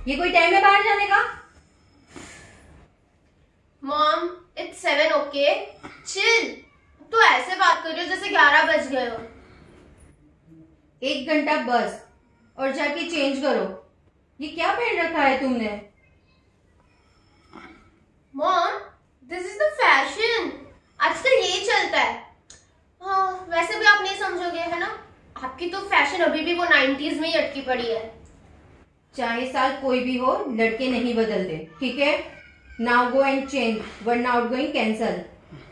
ये कोई टाइम है बाहर जाने का? Mom it's 7 okay chill. तो ऐसे बात कर रही हो जैसे 11 बज गए हो। 1 घंटा बस और जाके चेंज करो। ये क्या पहन रखा है तुमने? Mom this is the fashion, आजकल यही चलता है। हाँ वैसे भी आप नहीं समझोगे है ना, आपकी तो फैशन अभी भी वो 90s में ही अटकी पड़ी है। चाहे साल कोई भी हो, लड़के नहीं बदलते, ठीक है? नाउ गो एंड चेंज वरना आउटगोइंग कैंसल।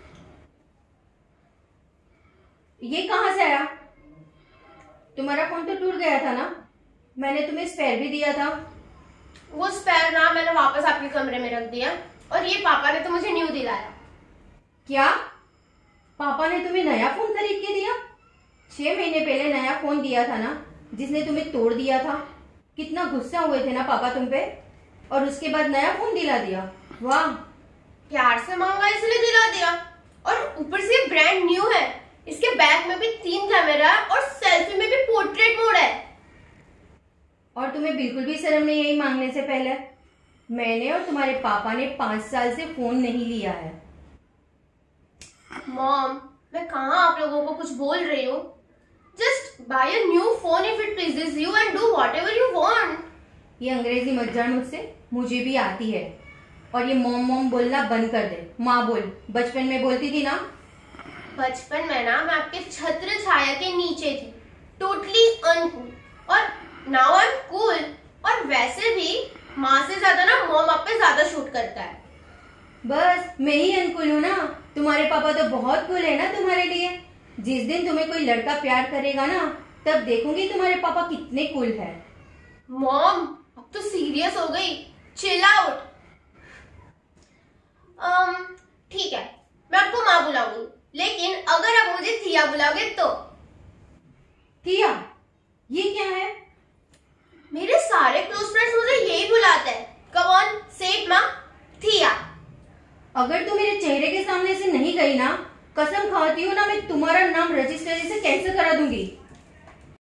ये कहां से आया? तुम्हारा फोन तो टूट गया था ना, मैंने तुम्हें स्पेयर भी दिया था। वो स्पेयर ना मैंने वापस आपके कमरे में रख दिया और ये पापा ने तो मुझे न्यू दिलाया। क्या पापा ने तुम्हें नया फोन खरीद के दिया? 6 महीने पहले नया फोन दिया था ना, जिसने तुम्हें तोड़ दिया था। कितना गुस्सा हुए थे ना पापा तुम पे, और उसके बाद नया फोन दिला दिया। वाह, प्यार से मांगा इसलिए दिला दिया, और ऊपर से ब्रांड न्यू है। इसके बैक में भी 3 कैमरा है और सेल्फी में भी पोर्ट्रेट मोड है। और तुम्हें बिल्कुल भी शर्म नहीं आई मांगने से पहले? मैंने और तुम्हारे पापा ने 5 साल से फोन नहीं लिया है। मॉम मैं कहाँ आप लोगों को कुछ बोल रही हूँ। Just buy a new phone if it pleases you and do whatever you want. ये अंग्रेजी मत जान मुझसे, मुझे भी आती है। और ये मॉम मॉम बोलना बंद कर दे, माँ बोल। बचपन में बोलती थी ना। बचपन में ना मैं आपके छत्र छाया के नीचे थी, टोटली अनकूल, और नाउ आई एम कूल। और वैसे भी माँ से ज्यादा ना मॉम आप पे ज्यादा शूट करता है। बस मैं ही अनकूल हूँ ना, तुम्हारे पापा तो बहुत कूल है ना तुम्हारे लिए। जिस दिन तुम्हें कोई लड़का प्यार करेगा ना, तब देखूंगी तुम्हारे पापा कितने कूल है। मॉम अब तो सीरियस हो गई, चिल आउट। ठीक है मैं आपको माँ बुलाऊंगी, लेकिन अगर आप मुझे थिया बुलाओगे तो। थिया? ये क्या है? मेरे सारे क्लोज फ्रेंड्स मुझे यही बुलाते हैं। कम ऑन से इट माँ, थिया। अगर तू मेरे चेहरे के सामने से नहीं गई ना, कसम खाती हूँ ना, मैं तुम्हारा नाम रजिस्ट्री से कैंसिल करा दूंगी।